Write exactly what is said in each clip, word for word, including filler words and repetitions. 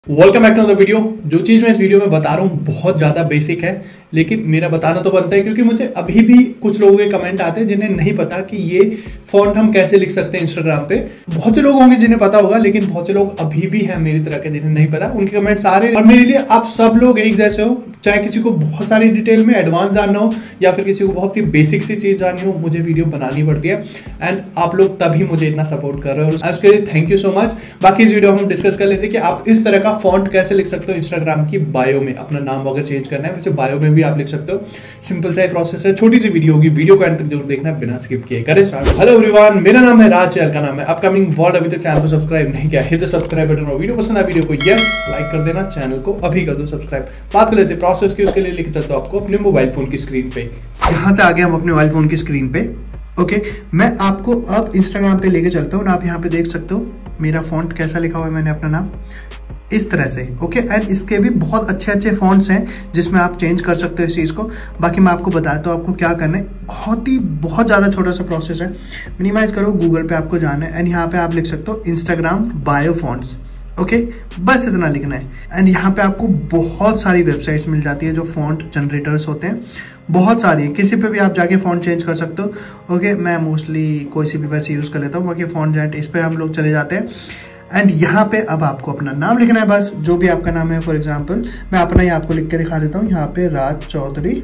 Welcome back to the video. जो चीज मैं इस वीडियो में बता रहा हूँ बहुत ज्यादा बेसिक है, लेकिन मेरा बताना तो बनता है क्योंकि मुझे अभी भी कुछ लोगों के कमेंट आते हैं जिन्हें नहीं पता कि ये फॉन्ट हम कैसे लिख सकते हैं इंस्टाग्राम पे। बहुत से लोग होंगे जिन्हें पता होगा, लेकिन बहुत से लोग अभी भी हैं मेरी तरह के जिन्हें नहीं पता। उनके कमेंट्स आ रहे हैं और मेरे लिए आप सब लोग एक जैसे हो, चाहे किसी को बहुत सारी डिटेल में एडवांस जानना हो या फिर किसी को बहुत ही बेसिक सी चीज जाननी हो, मुझे वीडियो बनानी पड़ती है। एंड आप लोग तभी मुझे इतना सपोर्ट कर रहे हो, उसके लिए थैंक यू सो मच। बाकी इस वीडियो में हम डिस्कस कर लेते हैं कि आप इस तरह का फॉन्ट कैसे लिख सकते हो इंस्टाग्राम की बायो में। अपना नाम अगर चेंज करना है, वैसे बायो में भी आप लिख सकते हो। सिंपल सा प्रोसेस है, छोटी सी वीडियो होगी, वीडियो को एंड तक जरूर देखना बिना स्किप किए। करें स्टार्ट। हेलो एवरीवन, मेरा नाम है राज, चैनल का नाम है अपकमिंग वर्ल्ड। अभी तक चैनल को सब्सक्राइब नहीं किया, हिट द सब्सक्राइब बटन। और वीडियो पसंद है वीडियो को यस लाइक कर देना, चैनल को अभी कर दो सब्सक्राइब। बात कर लेते हैं प्रोसेस की। उसके लिए लेके चलता हूं आपको अपने मोबाइल फोन की स्क्रीन पे। यहाँ से आगे हम अपने मोबाइल फोन की स्क्रीन पे। ओके okay, मैं आपको अब इंस्टाग्राम पे लेके चलता हूँ। आप यहाँ पे देख सकते हो मेरा फॉन्ट कैसा लिखा हुआ है, मैंने अपना नाम इस तरह से। ओके okay, एंड इसके भी बहुत अच्छे अच्छे फॉन्ट्स हैं जिसमें आप चेंज कर सकते हो इस चीज़ को। बाकी मैं आपको बताता हूँ आपको क्या करना है। बहुत ही बहुत ज़्यादा छोटा सा प्रोसेस है। मिनिमाइज करो, गूगल पे आपको जाना है एंड यहाँ पे आप लिख सकते हो Instagram bio fonts. Okay okay, बस इतना लिखना है। एंड यहाँ पे आपको बहुत सारी वेबसाइट्स मिल जाती है जो फॉन्ट जनरेटर्स होते हैं, बहुत सारी है। किसी पे भी आप जाके फॉन्ट चेंज कर सकते हो। ओके okay, मैं मोस्टली कोई सी भी वैसे यूज़ कर लेता हूँ। बाकी फॉन्ट जेंट इस पे हम लोग चले जाते हैं। एंड यहाँ पे अब आपको अपना नाम लिखना है, बस जो भी आपका नाम है। फॉर एग्जाम्पल मैं अपना ही आपको लिख के दिखा देता हूँ, यहाँ पे राज चौधरी।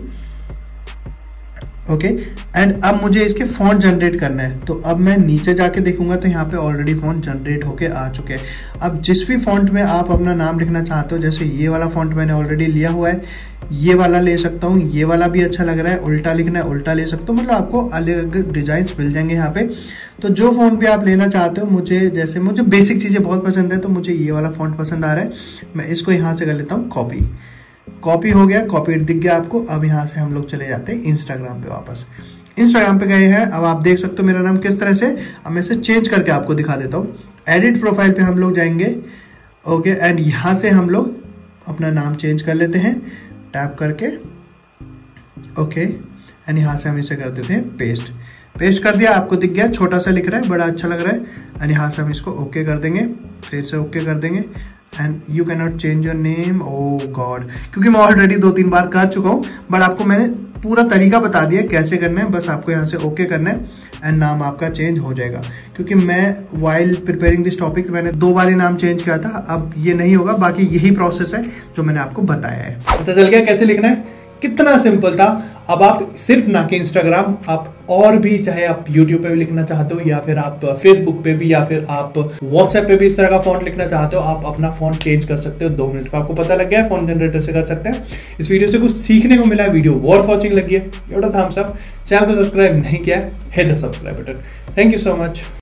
ओके एंड अब मुझे इसके फॉन्ट जनरेट करना है, तो अब मैं नीचे जाके देखूंगा तो यहाँ पे ऑलरेडी फॉन्ट जनरेट होके आ चुके हैं। अब जिस भी फॉन्ट में आप अपना नाम लिखना चाहते हो, जैसे ये वाला फॉन्ट मैंने ऑलरेडी लिया हुआ है, ये वाला ले सकता हूँ, ये वाला भी अच्छा लग रहा है। उल्टा लिखना है, उल्टा ले सकता हूँ। मतलब आपको अलग अलग डिजाइन मिल जाएंगे यहाँ पे। तो जो फॉन्ट भी आप लेना चाहते हो, मुझे जैसे मुझे बेसिक चीज़ें बहुत पसंद है तो मुझे ये वाला फॉन्ट पसंद आ रहा है। मैं इसको यहाँ से कर लेता हूँ कॉपी। कॉपी हो गया, कॉपी दिख गया आपको। अब यहाँ से हम लोग चले जाते हैं इंस्टाग्राम पे वापस। इंस्टाग्राम पे गए हैं, अब आप देख सकते हो मेरा नाम किस तरह से। अब मैं इसे चेंज करके आपको दिखा देता हूँ। एडिट प्रोफाइल पे हम लोग जाएंगे। ओके एंड यहाँ से हम लोग अपना नाम चेंज कर लेते हैं टैप करके। ओके एंड यहाँ से हम इसे कर देते हैं पेस्ट। पेस्ट कर दिया, आपको दिख गया, छोटा सा लिख रहा है, बड़ा अच्छा लग रहा है। एंड यहाँ से हम इसको ओके कर देंगे, फिर से ओके कर देंगे। And you can not change your name. Oh God, क्योंकि मैं ऑलरेडी दो तीन बार कर चुका हूँ, बट आपको मैंने पूरा तरीका बता दिया कैसे करना है। बस आपको यहाँ से ओके करना है एंड नाम आपका चेंज हो जाएगा। क्योंकि मैं वाइल प्रिपेयरिंग दिस टॉपिक मैंने दो बार ही नाम चेंज किया था, अब ये नहीं होगा। बाकी यही प्रोसेस है जो मैंने आपको बताया है। पता चल गया कैसे लिखना है, कितना सिंपल था। अब आप सिर्फ ना कि इंस्टाग्राम, आप और भी, चाहे आप यूट्यूब पे भी लिखना चाहते हो या फिर आप फेसबुक पे भी या फिर आप व्हाट्सएप पे भी इस तरह का फॉन्ट लिखना चाहते हो, आप अपना फॉन्ट चेंज कर सकते हो। दो मिनट में आपको पता लग गया है, फॉन्ट जनरेटर से कर सकते हैं। इस वीडियो से कुछ सीखने को मिला, वीडियो वर्थ वॉचिंग लगी है, एवढा था हम सब। चैनल को सब्सक्राइब नहीं किया, hit the subscribe button. Thank you so much.